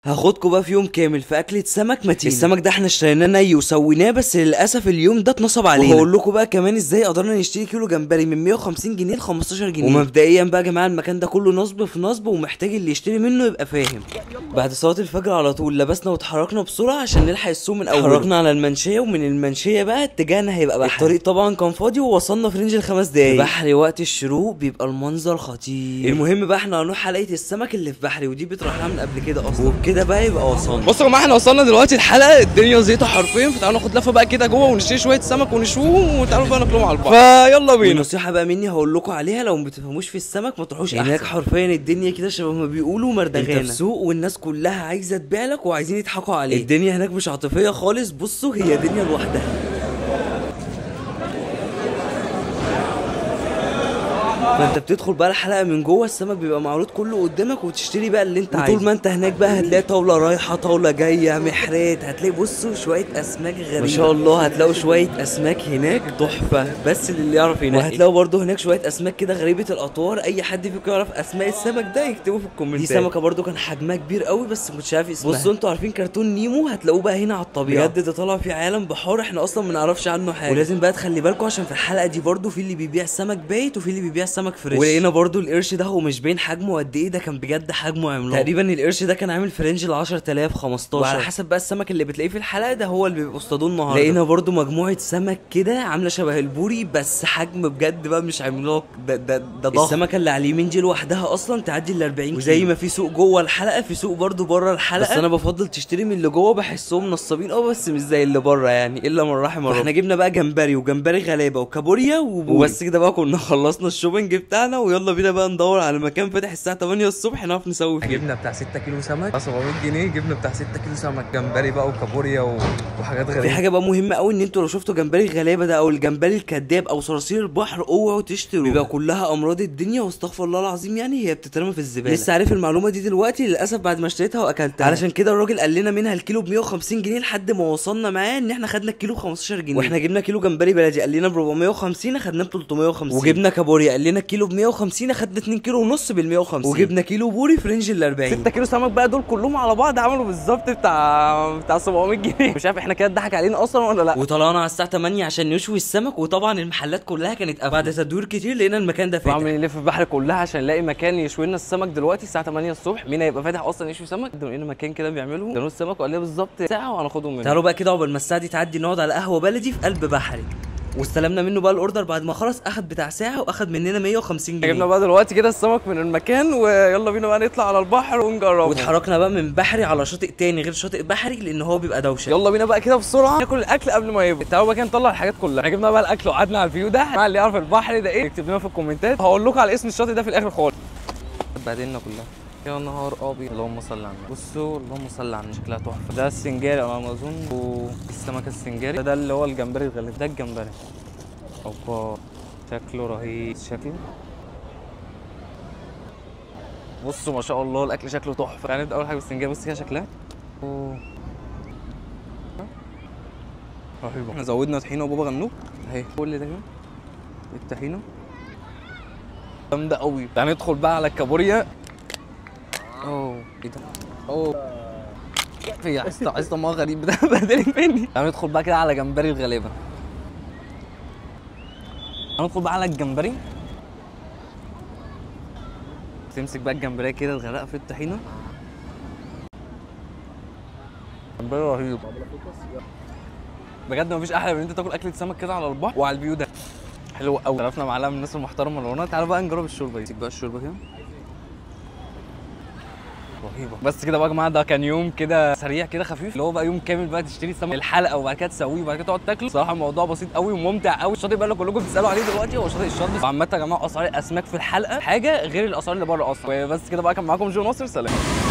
هاخدكوا بقى في يوم كامل في اكله سمك متين. السمك ده احنا اشتريناه ني وسويناه، بس للاسف اليوم ده اتنصب علينا. وهقول لكم بقى كمان ازاي قدرنا نشتري كيلو جمبري من 150 جنيه ل 15 جنيه. ومبدئيا بقى يا جماعه المكان ده كله نصب في نصب، ومحتاج اللي يشتري منه يبقى فاهم. بعد صلاه الفجر على طول لبسنا واتحركنا بسرعه عشان نلحق السوق من اول. اتحركنا على المنشيه، ومن المنشيه بقى اتجاهنا هيبقى بحري. الطريق طبعا كان فاضي، ووصلنا في رينج ال5 دقايق. بحري وقت الشروق بيبقى المنظر خطير. المهم بقى احنا هنروح حلقه السمك اللي في بحري، ودي بتروحها من قبل كده اصلا، وبكده بقى يبقى وصلنا. بصوا يا جماعه احنا وصلنا دلوقتي الحلقه، الدنيا زيطه حرفيا، فتعالوا ناخد لفه بقى كده جوه ونشتري شويه سمك ونشوهم، وتعالوا بقى ناكلهم على البحر. فيلا بينا. والنصيحه بقى مني هقول لكم عليها، لو ما بتفهموش في السمك ما تروحوش هناك. حرفيا الدنيا كده شبه ما بيقولوا مردغانه. انت في سوق والناس كلها عايزه تبيع لك وعايزين يضحكوا عليك. الدنيا هناك مش عاطفيه خالص. بصوا هي دنيا لوحدها. فانت بتدخل بقى الحلقه من جوه، السمك بيبقى معروض كله قدامك، وتشتري بقى اللي انت عايزه. وطول ما انت هناك بقى هتلاقي طاوله رايحه طاوله جايه، محرات، هتلاقي بصوا شويه اسماك غريبه ما شاء الله. هتلاقوا شويه اسماك هناك تحفه، بس اللي يعرف هناك. وهتلاقوا برده هناك شويه اسماك كده غريبه الاطوار. اي حد فيكم يعرف اسماء السمك ده يكتبه في الكومنتات. دي سمكه برده كان حجمها كبير قوي، بس مش عارف اسمها. بصوا انتوا عارفين كرتون نيمو؟ هتلاقوه بقى هنا على الطبيعه. بجد ده طالع في عالم بحار احنا اصلا ما نعرفش عنه حاجه. ولازم بقى تخلي بالكم عشان في الحلقه دي برده في اللي بيبيع سمك بايت وفي اللي بيبيع سمك فريش. ولقينا برضو القرش ده هو مش باين حجمه قد ايه، ده كان بجد حجمه عملاق. تقريبا القرش ده كان عامل في رينج ال 10000 15، وعلى حسب بقى السمك اللي بتلاقيه في الحلقه ده هو اللي بيبقوا اصطادوه النهارده. لقينا برضو مجموعه سمك كده عامله شبه البوري، بس حجم بجد بقى مش عملاق، ده ضخم. السمكه اللي على اليمين دي لوحدها اصلا تعدي ال 40 كيلو. وزي ما في سوق جوه الحلقه في سوق برضو بره الحلقه، بس انا بفضل تشتري من اللي جوه، بحسهم نصابين بس مش زي اللي بره يعني، الا من رحم ربنا. احنا جبنا بقى جمبري وجمبري غلابه وكابوريا وبس كده بقى كنا خلصنا الشوبنج بتاعنا، ويلا بينا بقى ندور على مكان فاتح الساعه 8 الصبح نعرف نسوي فيه. جبنا بتاع 6 كيلو سمك 700 جنيه، جبنا بتاع 6 كيلو سمك جمبري بقى وكابوريا وحاجات غريبه. في حاجه بقى مهمه قوي، ان انتوا لو شفتوا جمبري غلابه ده او الجمبري الكداب او صراصير البحر اوعوا تشتروا، بيبقى كلها امراض الدنيا، واستغفر الله العظيم يعني هي بتترمى في الزباله. لسه عارف المعلومه دي دلوقتي للاسف بعد ما اشتريتها واكلتها. علشان كده الراجل قال لنا منها الكيلو ب 150 جنيه، لحد ما وصلنا معاه ان احنا خدنا الكيلو ب 15 جنيه. واحنا جبنا كيلو جمبري بلدي قال لنا ب 450، خدناه ب 350. وجبنا كابوريا قال لنا الكيلو ب 150، خدنا 2 كيلو ونص بال 150. وجبنا كيلو بوري في رينج ال 40. 6 كيلو سمك بقى دول كلهم على بعض عملوا بالظبط بتاع 700 جنيه. مش عارف احنا كده اتضحك علينا اصلا ولا لا. وطلعنا على الساعه 8 عشان نشوي السمك، وطبعا المحلات كلها كانت قافله. بعد تدوير كتير لقينا المكان ده فاتح. عاملين نلف في البحر كلها عشان نلاقي مكان يشوي لنا السمك. دلوقتي الساعه 8 الصبح، مين هيبقى فاتح اصلا يشوي سمك؟ لقينا مكان كده بيعملوا دانوس السمك، وقال لنا بالظبط ساعه وهناخدهم منه. تعالوا بقى كده قبل ما الساعه دي تعدي نقعد على قهوه بلدي في قلب بحري، واستلمنا منه بقى الاوردر. بعد ما خلص اخد بتاع ساعه واخد مننا 150 جنيه. جبنا بقى دلوقتي كده السمك من المكان، ويلا بينا بقى نطلع على البحر ونجربه. واتحركنا بقى من بحري على شاطئ تاني غير شاطئ بحري، لان هو بيبقى دوشه. يلا بينا بقى كده بسرعه ناكل الاكل قبل ما يبرد. تعالوا بقى كده نطلع الحاجات كلها. احنا جبنا بقى الاكل وقعدنا على الفيو ده. مع اللي يعرف البحر ده ايه يكتب لنا في الكومنتات، هقول لكم على اسم الشاطئ ده في الاخر خالص. اتبهدلنا كلها يا نهار ابيض. اللهم صل على النبي. بصوا اللهم صل على النبي، شكلها تحفه. ده السنجاري على ما اظن، والسمك السنجاري ده اللي هو الجمبري الغليظ. ده الجمبري اوبا شكله رهيب. شكله بصوا ما شاء الله الاكل شكله تحفه. يعني نبدا اول حاجه بالسنجاري. بص كده شكلها رهيبه. احنا زودنا طحينه وبابا غنوج اهي. كل ده كده الطحينه جامده قوي. يعني ندخل بقى على الكابوريا. ايه ده؟ في عايز طماع غريب ده بهدلت مني. يعني ندخل بقى كده على جمبري الغلابه. هندخل بقى على الجمبري. تمسك بقى الجمبريه كده تغرقها في الطحينه. جمبري رهيب بجد. مفيش احلى من ان انت تاكل اكله سمك كده على البحر وعلى الفيو ده. حلو قوي. عرفنا معلقه من الناس المحترمه اللي ورانا. تعالوا بقى نجرب الشوربه دي. بقى الشوربه كده رهيبه. بس كده بقى يا جماعه، ده كان يوم كده سريع كده خفيف، اللي هو بقى يوم كامل بقى تشتري سمك الحلقه وبعد كده تسويه وبعد كده تقعد تاكله. صراحه الموضوع بسيط قوي وممتع قوي. الشاطئ بقى اللي كلكم بتسالوا عليه دلوقتي هو شاطئ الشاطئ. وعامه يا جماعه اسعار الاسماك في الحلقه حاجه غير الاسعار اللي بره اصلا. وبس كده بقى، كان معاكم جو ناصر، سلام.